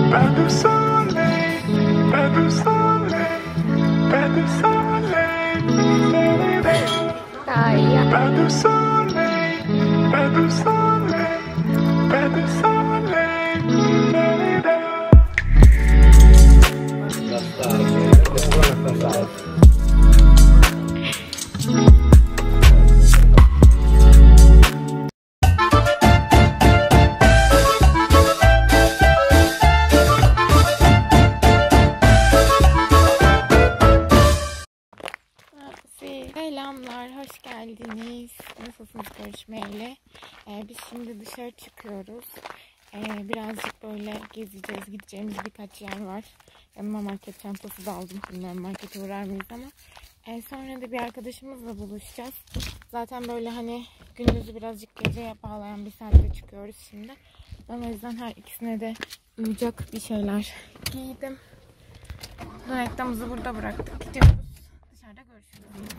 Pas de soleil, pas de soleil, pas de soleil. Pas de soleil, pas de soleil, pas de soleil. Selamlar, hoş geldiniz. Nasılsınız görüşmeyle? Biz şimdi dışarı çıkıyoruz. Birazcık böyle gezeceğiz, gideceğimiz birkaç yer var. Yanıma market çantası da aldım. Bilmiyorum markete uğrar mıyız ama. Sonra da bir arkadaşımızla buluşacağız. Zaten böyle hani gündüzü birazcık geceye bağlayan bir saatte çıkıyoruz şimdi. Ben o yüzden her ikisine de uyacak bir şeyler giydim. Donettamızı burada bıraktık. Gidiyoruz. Dışarıda görüşürüz.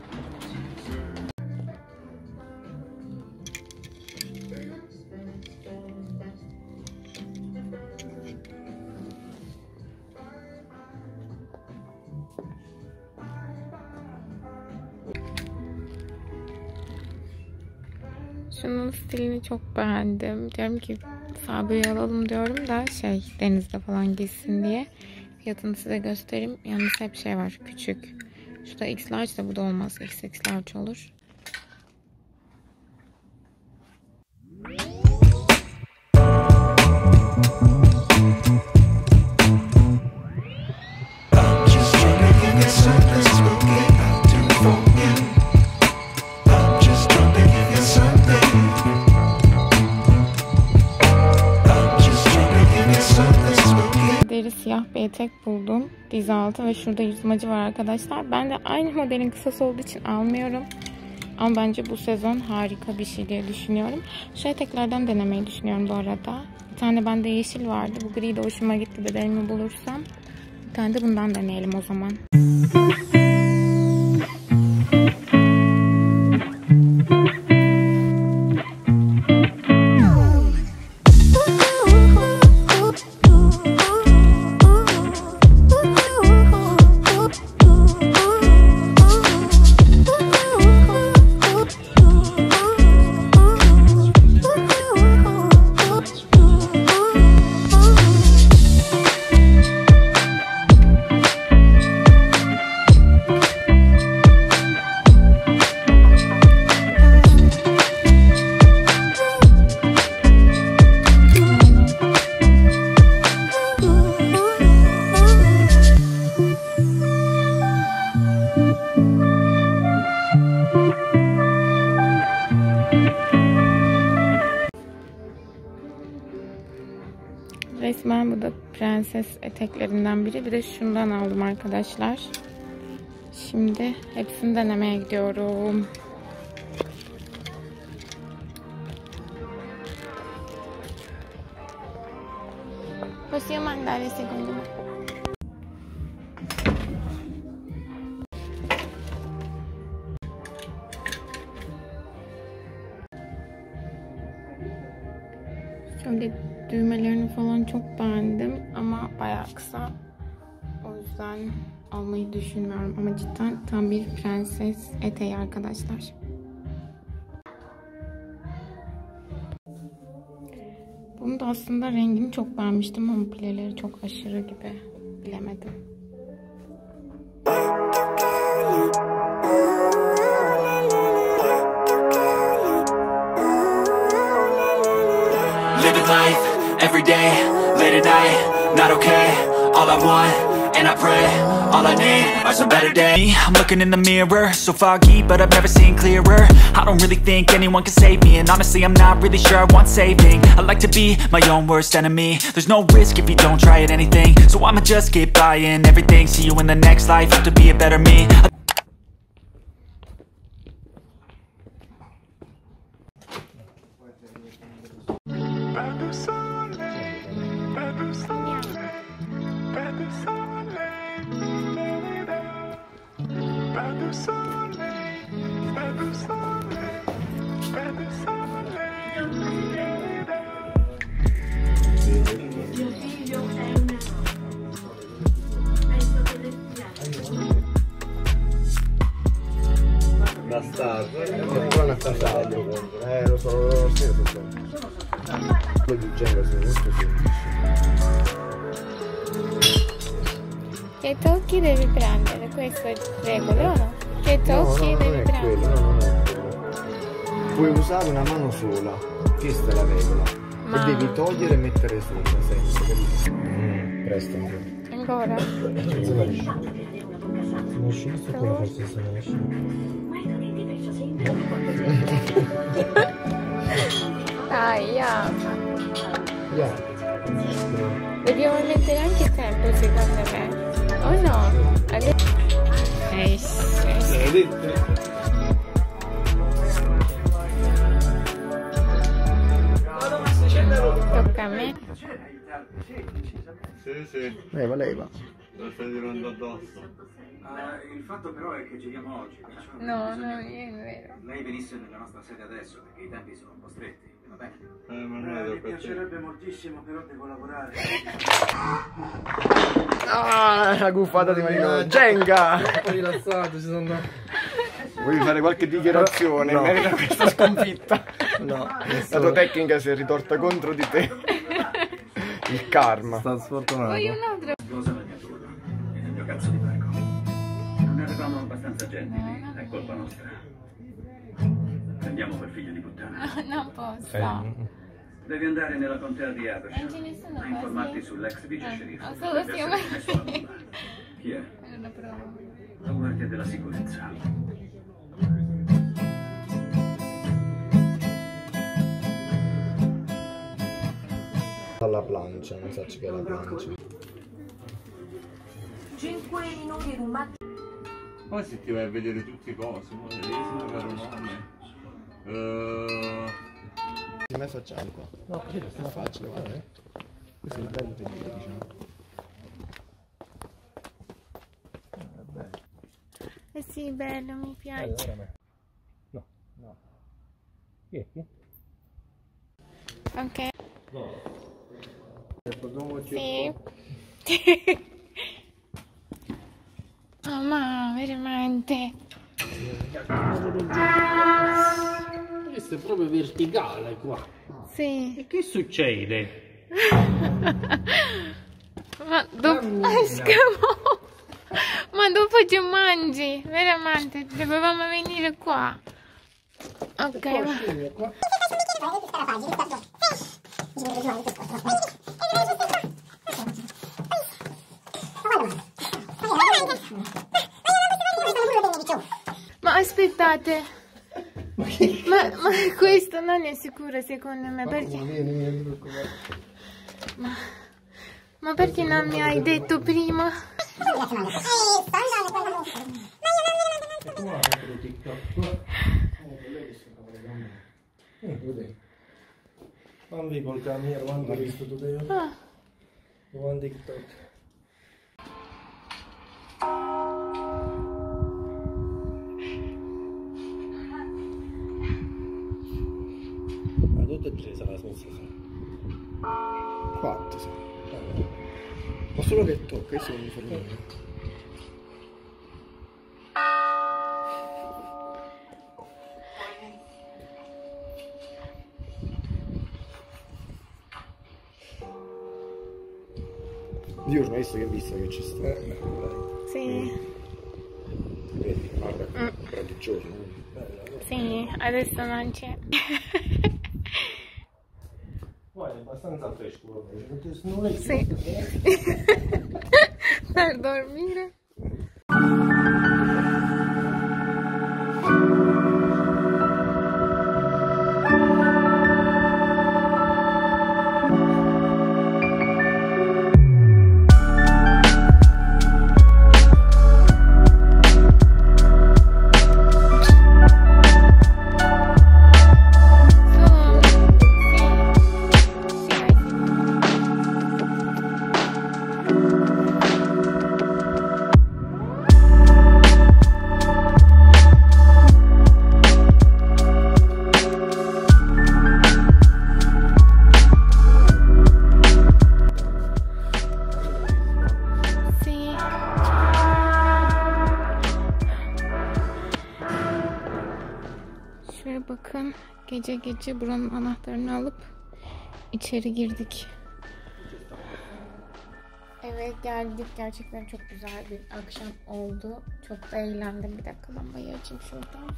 Şunun stilini çok beğendim. Diyorum ki Faber'i alalım diyorum da denizde falan gitsin diye. Fiyatını size göstereyim. Yalnız hep şey var küçük. Şu da X large da bu da olmaz. XX large olur. Deri siyah bir etek buldum. Diz altı ve şurada yüzmacı var arkadaşlar. Ben de aynı modelin kısası olduğu için almıyorum. Ama bence bu sezon harika bir şey diye düşünüyorum. Şu eteklerden denemeyi düşünüyorum bu arada. Bir tane bende yeşil vardı. Bu gri de hoşuma gitti. Bedenimi bulursam. Bir tane de bundan deneyelim o zaman. Resmen bu da prenses eteklerinden biri. Bir de şundan aldım arkadaşlar. Şimdi hepsini denemeye gidiyorum. Possiamo andare secondo me? Şöyle düğmelerini falan çok beğendim ama bayağı kısa. O yüzden almayı düşünmüyorum ama cidden tam bir prenses eteği arkadaşlar. Bunu da aslında rengini çok beğenmiştim ama pileleri çok aşırı gibi, bilemedim. Living life, every day, late at night, not okay. All I want, and I pray, all I need are some better days. I'm looking in the mirror, so foggy, but I've never seen clearer. I don't really think anyone can save me, and honestly I'm not really sure I want saving. I like to be my own worst enemy. There's no risk if you don't try at anything, so I'ma just keep buying everything. See you in the next life, have to be a better me. Pas de soleil, pas de soleil, pas de soleil. Pas de soleil, pas de soleil, pas de soleil. Che tocchi devi prendere, questo è regole o no? Che tocchi devi prendere. No, non è quello. Puoi usare una mano sola, questa è la regola. Ma... E devi togliere e mettere sopra, sempre, capito? Presto Ancora? Sono sceso, poi forse sono sceso. Dai, Yeah. dobbiamo mettere anche tempo secondo me. O no? Tocca a me. Sì. Leva. Lo stai tirando addosso. Il fatto però è che giriamo oggi, perciò No, non è vero. lei venisse nella nostra sede adesso, perché i tempi sono un po' stretti, va bene? Ma non è Mi per te. piacerebbe moltissimo, però devo lavorare. Ah, la guffata di Marino. Jenga! Rilassato, ci sono andato. Vuoi fare qualche dichiarazione in merito a questa sconfitta? No. La tua tecnica si è ritorta contro di te. Il karma. Sta sfortunato. Poi un altro. Scusa la mia turma, e nel mio cazzo di parco. Non eravamo abbastanza gentili, è colpa nostra. Andiamo per figlio di puttana. Non posso. Devi andare nella contea di Non Abersham ce ne sono a informarti così. sull'ex vice sceriffo. solo Deve siamo- essere messo a nulla. Chi è? Non lo provo. La guardia della sicurezza. Alla plancia, non so che è la plancia. 5 minuti in un mattino. Poi se ti vai a vedere tutte cose, modellesimo, caro nome. Che mai facciamo qua? No, io sono facile, guarda. Questo è il bello del video, diciamo. Eh sì, bello, mi piace. No. Chi? Ok. Sì. Oh, ma veramente. Questo è proprio verticale qua. Sì. E che succede? Ma dopo... Ma dopo ci mangi, veramente, dovevamo venire qua. Ok, ma... Ma aspettate. Ma questo non è sicuro secondo me, perché... Ma perché non mi hai detto prima? Mandi col camiero, quando hai visto tutto io? Mandi TikTok. Ma tutte e tre sarà la stessa. 4, sì. Ma solo che tocca, questo non mi fa niente. Diurno, hai visto che ci sta? Sì, Vedi, guarda, tra di giorno. sì, adesso non c'è. Poi è abbastanza fresco. Non è Sì. Per dormire. Şöyle bakın, gece gece buranın anahtarını alıp içeri girdik. Evet geldik. Gerçekten çok güzel bir akşam oldu. Çok da eğlendim. Bir dakika lambayı açayım şuradan.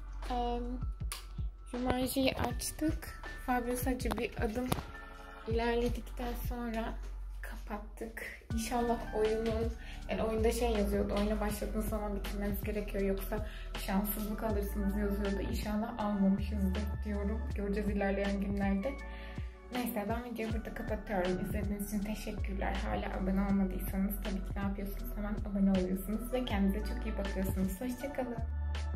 Jumanji'yi açtık. Fabricacı bir adım ilerledikten sonra kapattık. İnşallah oyunun, yani oyunda şey yazıyordu. Oyuna başladığınız zaman bitirmeniz gerekiyor. Yoksa şanssızlık alırsınız yazıyordu. İnşallah almamışızdır diyorum. Göreceğiz ilerleyen günlerde. Neyse ben videoyu burada kapatıyorum. İzlediğiniz için teşekkürler. Hala abone olmadıysanız tabii ki ne yapıyorsunuz? Hemen abone oluyorsunuz ve kendinize çok iyi bakıyorsunuz. Hoşçakalın.